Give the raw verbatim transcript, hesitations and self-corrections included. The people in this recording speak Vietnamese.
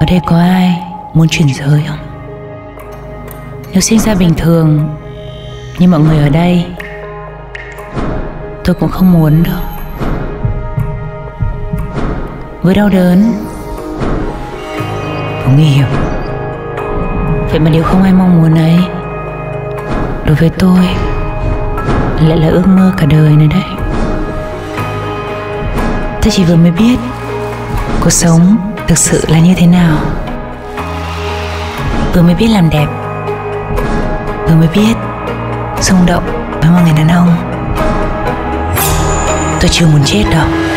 Ở đây có ai muốn chuyển giới không? Nếu sinh ra bình thường như mọi người ở đây, tôi cũng không muốn đâu. Với đau đớn và nguy hiểm, vậy mà điều không ai mong muốn ấy đối với tôi lại là ước mơ cả đời này đấy. Tôi chỉ vừa mới biết cuộc sống thực sự là như thế nào, vừa mới biết làm đẹp, vừa mới biết rung động với một người đàn ông. Tôi chưa muốn chết đâu.